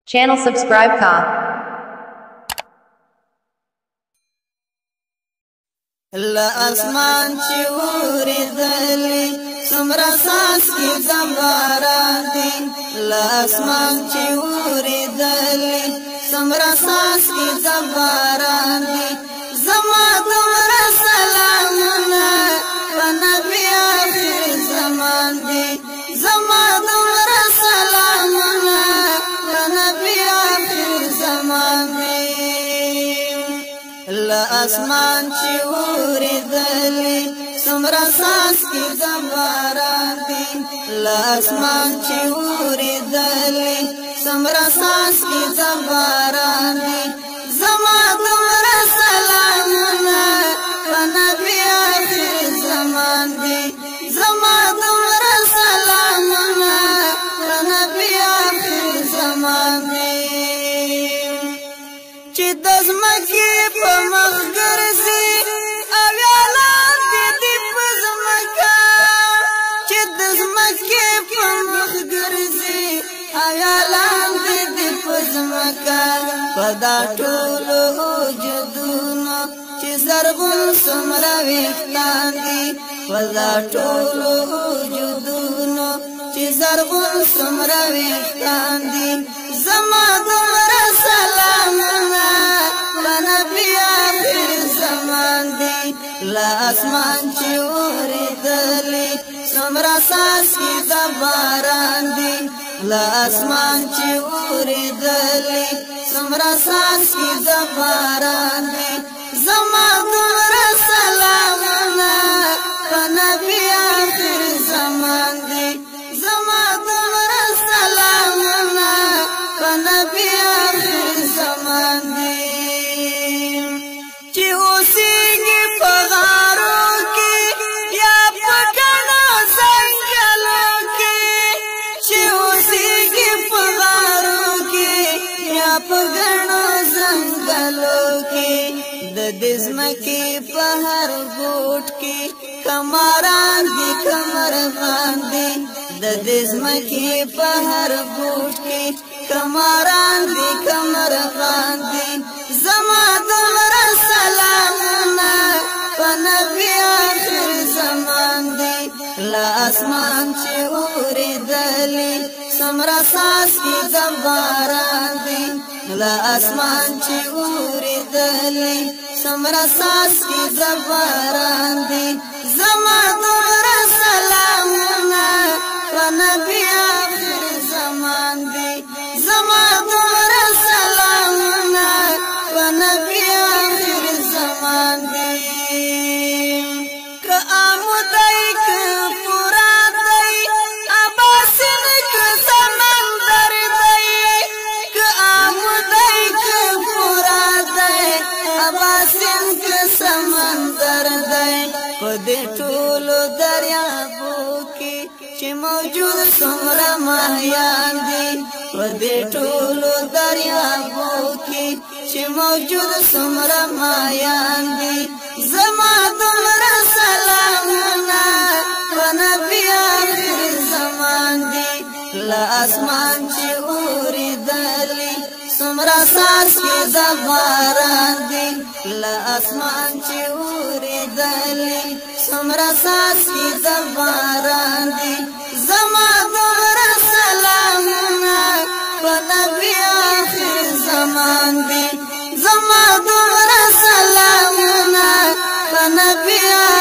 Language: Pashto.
Channel subscribe ka. لا اسمان چې وریدلې سمرا ساس کې زمباران دي لا اسمان چې وریدلې سمرا ساس کې زمباران دي زما دمر سلامونه په نبی اخر زمان دي زما دمر سلامونه په نبی اخر زمان دي لا اسمان چې وریدلې سمرا ساس کې زمباران دي لا اسمان چې وریدلې سمرا ساس کې زمباران دي زما دمر سلامونه په نبی اخر زمان دي زما دمر سلامونه په نبی اخر زمان دي چې د زمکې په مخ ګرځي او یالان دې په زمکه چې د زمکې په مخ ګرځي او یالان دې په زمکه په دا ټولو وجودونو چې زرغون څومره ویښتان دي په دا ټولو وجودونو چې زرغون څومره ویښتان دي زما دومره سلامونه په نبی اخر زمان دي لا اسمان چې وریدلې څومره ساس کې زباران دي لا اسمان چې وریدلې څومره ساس کې زباران دي زما دومره سلامونه په نبی اخر زمان دي زما دومره سلامونه په نبی اخر زمان دي چې اوسېږي په غارو کې یا په ګڼو ځنګلو کې چې اوسېږي په غارو کې یا په ګڼو ځنګلو کې د دې ځمکې په هر ګوټ کې کمران دي کمرغان دي د دې ځمکې په هر ګوټ کې کمران دي کمرغان دي زما دومره سلامونه په نبی اخر زمان دي لا اسمان چې وریدلې څومره ساس کې زمباران دي لا اسمان چې وریدلې څومره ساس کې زمباران دي زما دومره سلامونه په نبی اخر زمان دي زما دومره سلامونه په نبی اخر زمان دي که آمودی که پورا دی اباسن که سمندر دی که آمودی که پورا دی اباسن که سمندر دی په دې ټولو دریابو کې چې موجود څومره ماهیان دي په دې ټولو دریابو کې چې موجود څومره ماهیان دي زما دومره سلامونه په نبی اخر زمان دي لا اسمان چې وریدلې څومره ساس کې زباران دي لا اسمان چې وریدلې څومره ساس کې زباران دي زما دومره سلامونه په نبی اخر زمان دي زما دومره سلامونه په نبی